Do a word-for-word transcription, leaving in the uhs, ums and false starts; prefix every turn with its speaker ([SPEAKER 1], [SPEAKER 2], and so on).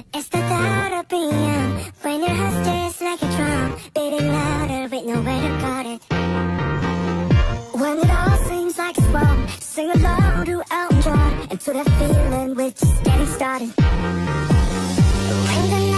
[SPEAKER 1] It's the thought of being when your heart just like a drum, beating louder with nowhere to guard it. When it all seems like it's wrong, sing along to Elton John, and to that feeling we're just getting started. When the